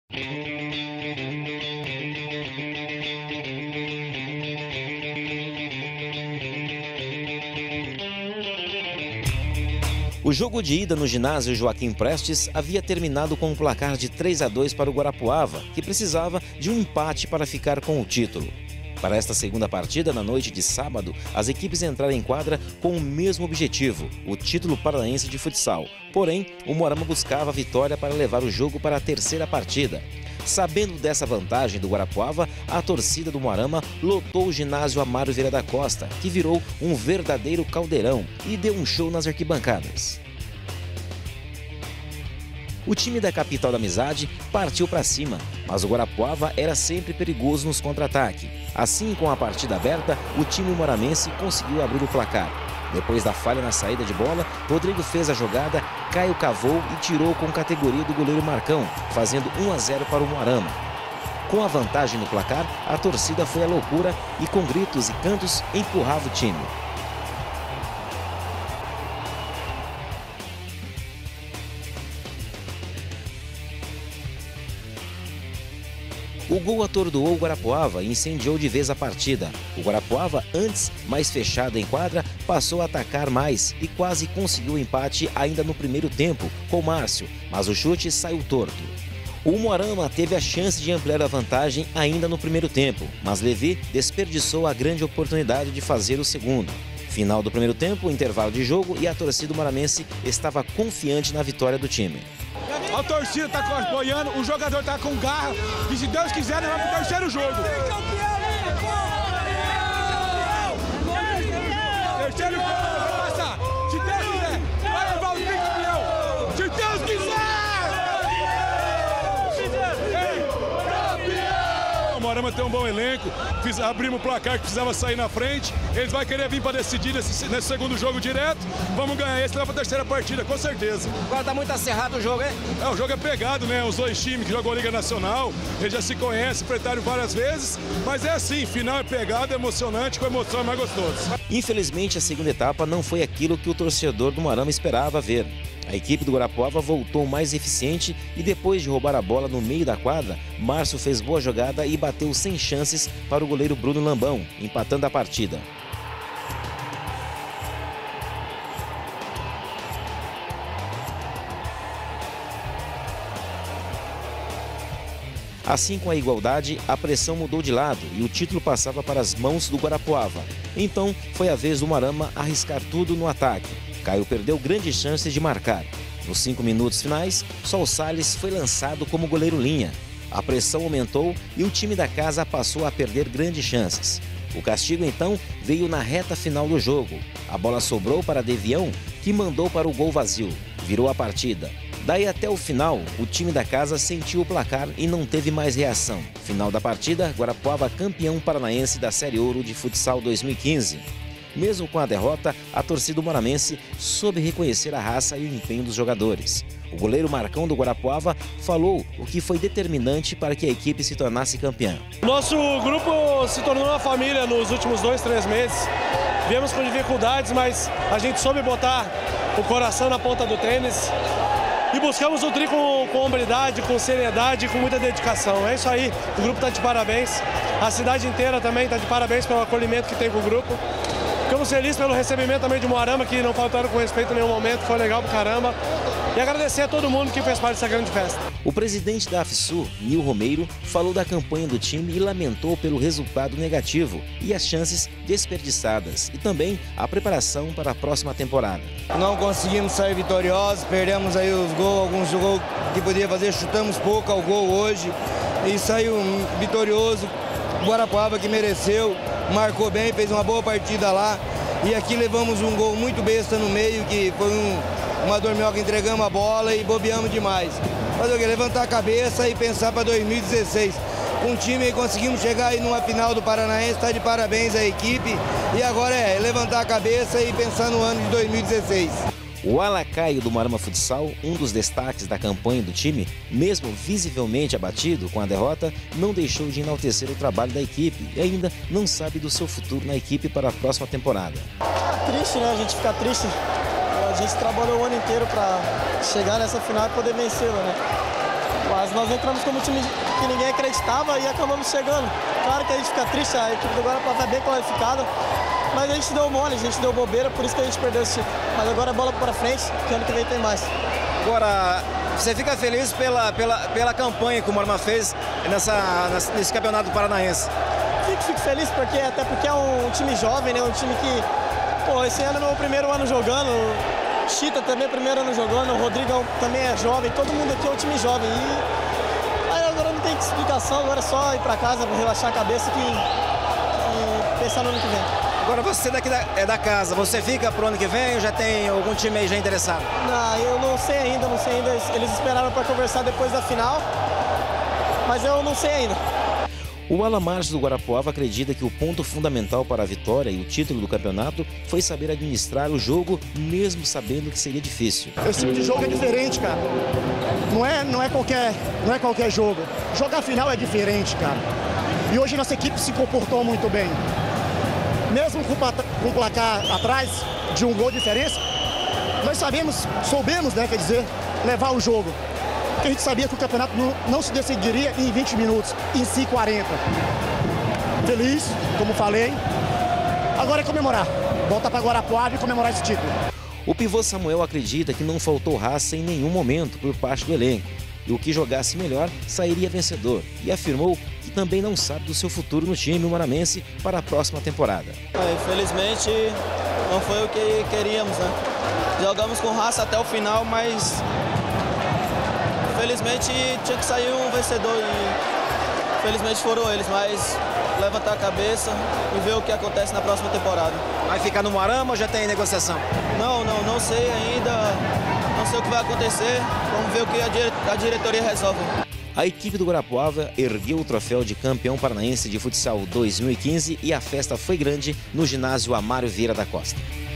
O jogo de ida no ginásio Joaquim Prestes havia terminado com um placar de 3-2 para o Guarapuava, que precisava de um empate para ficar com o título. Para esta segunda partida, na noite de sábado, as equipes entraram em quadra com o mesmo objetivo, o título paranaense de futsal. Porém, o Moarama buscava a vitória para levar o jogo para a terceira partida. Sabendo dessa vantagem do Guarapuava, a torcida do Moarama lotou o ginásio Amaro Vieira da Costa, que virou um verdadeiro caldeirão e deu um show nas arquibancadas. O time da capital da amizade partiu para cima, mas o Guarapuava era sempre perigoso nos contra-ataques. Assim, com a partida aberta, o time moaramense conseguiu abrir o placar. Depois da falha na saída de bola, Rodrigo fez a jogada, Caio cavou e tirou com categoria do goleiro Marcão, fazendo 1-0 para o Moarama. Com a vantagem no placar, a torcida foi à loucura e com gritos e cantos empurrava o time. O gol atordoou o Guarapuava e incendiou de vez a partida. O Guarapuava, antes mais fechado em quadra, passou a atacar mais e quase conseguiu o empate ainda no primeiro tempo com Márcio, mas o chute saiu torto. O Moarama teve a chance de ampliar a vantagem ainda no primeiro tempo, mas Levi desperdiçou a grande oportunidade de fazer o segundo. Final do primeiro tempo, intervalo de jogo e a torcida moaramense estava confiante na vitória do time. A torcida está apoiando, o jogador está com garra e se Deus quiser, nós vamos para o terceiro jogo. Terceiro jogo, vai passar. Se Deus quiser, vai levar o tricampeão. Se Deus quiser! O Moarama tem um bom elenco, abrimos o placar que precisava sair na frente. Eles vão querer vir para decidir nesse segundo jogo direto. Vamos ganhar esse, levar para a terceira partida, com certeza. Agora tá muito acerrado o jogo, hein? O jogo é pegado, né? Os dois times que jogam a Liga Nacional, eles já se conhecem, enfrentaram várias vezes. Mas é assim, final é pegado, é emocionante, com emoção é mais gostoso. Infelizmente, a segunda etapa não foi aquilo que o torcedor do Moarama esperava ver. A equipe do Guarapuava voltou mais eficiente e depois de roubar a bola no meio da quadra, Márcio fez boa jogada e bateu sem chances para o goleiro Bruno Lambão, empatando a partida. Assim, com a igualdade, a pressão mudou de lado e o título passava para as mãos do Guarapuava. Então, foi a vez do Moarama arriscar tudo no ataque. Caio perdeu grandes chances de marcar. Nos 5 minutos finais, só o Salles foi lançado como goleiro linha. A pressão aumentou e o time da casa passou a perder grandes chances. O castigo, então, veio na reta final do jogo. A bola sobrou para Devião, que mandou para o gol vazio. Virou a partida. Daí até o final, o time da casa sentiu o placar e não teve mais reação. Final da partida, Guarapuava campeão paranaense da Série Ouro de Futsal 2015. Mesmo com a derrota, a torcida moaramense soube reconhecer a raça e o empenho dos jogadores. O goleiro Marcão do Guarapuava falou o que foi determinante para que a equipe se tornasse campeã. Nosso grupo se tornou uma família nos últimos 2, 3 meses. Viemos com dificuldades, mas a gente soube botar o coração na ponta do tênis. E buscamos o tri com hombridade, com seriedade e com muita dedicação. É isso aí, o grupo está de parabéns. A cidade inteira também está de parabéns pelo acolhimento que tem com o grupo. Ficamos felizes pelo recebimento também de Moarama, que não faltaram com respeito em nenhum momento, foi legal pra caramba. E agradecer a todo mundo que fez parte dessa grande festa. O presidente da AFSU, Nil Romeiro, falou da campanha do time e lamentou pelo resultado negativo e as chances desperdiçadas e também a preparação para a próxima temporada. Não conseguimos sair vitoriosos, perdemos aí os gols, alguns gols que podia fazer, chutamos pouco ao gol hoje e saiu vitorioso. Guarapuava que mereceu, marcou bem, fez uma boa partida lá e aqui levamos um gol muito besta no meio, que foi uma dorminhoca, entregamos a bola e bobeamos demais. Fazer o quê? Levantar a cabeça e pensar para 2016. Com o time aí conseguimos chegar aí numa final do Paranaense, está de parabéns à equipe e agora é levantar a cabeça e pensar no ano de 2016. O Alacaio do Moarama Futsal, um dos destaques da campanha do time, mesmo visivelmente abatido com a derrota, não deixou de enaltecer o trabalho da equipe e ainda não sabe do seu futuro na equipe para a próxima temporada. Triste, né? A gente fica triste. A gente trabalhou o ano inteiro para chegar nessa final e poder vencê-la, né? O Mas nós entramos como um time que ninguém acreditava e acabamos chegando. Claro que a gente fica triste, a equipe do Guarapuava é bem qualificada, mas a gente deu mole, a gente deu bobeira, por isso que a gente perdeu esse título. Mas agora a bola para frente, que ano que vem tem mais. Agora, você fica feliz pela campanha que o Moarama fez nesse campeonato paranaense? Fico feliz até porque é um time jovem, né? Um time que, pô, esse ano é meu primeiro ano jogando, Chita também é primeiro ano jogando, o Rodrigão também é jovem, todo mundo aqui é um time jovem. E aí agora não tem explicação, agora é só ir para casa, relaxar a cabeça e pensar no ano que vem. Agora você daqui é da casa, você fica pro ano que vem ou já tem algum time aí já interessado? Não, eu não sei ainda, eles esperaram para conversar depois da final, mas eu não sei ainda. O Alan Marques do Guarapuava acredita que o ponto fundamental para a vitória e o título do campeonato foi saber administrar o jogo, mesmo sabendo que seria difícil. Esse tipo de jogo é diferente, cara. Não é qualquer jogo. Jogar final é diferente, cara. E hoje nossa equipe se comportou muito bem. Mesmo com o placar atrás de um gol de diferença, nós soubemos, né, quer dizer, levar o jogo. Porque a gente sabia que o campeonato não se decidiria em 20 minutos, em 40. Feliz, como falei. Agora é comemorar. Voltar para Guarapuava e comemorar esse título. O pivô Samuel acredita que não faltou raça em nenhum momento por parte do elenco. E o que jogasse melhor sairia vencedor. E afirmou que também não sabe do seu futuro no time moaramense para a próxima temporada. Infelizmente não foi o que queríamos, né? Jogamos com raça até o final, mas felizmente tinha que sair um vencedor e felizmente foram eles, mas levantar a cabeça e ver o que acontece na próxima temporada. Vai ficar no Moarama ou já tem negociação? Não sei ainda, não sei o que vai acontecer, vamos ver o que a diretoria resolve. A equipe do Guarapuava ergueu o troféu de campeão paranaense de futsal 2015 e a festa foi grande no ginásio Amário Vieira da Costa.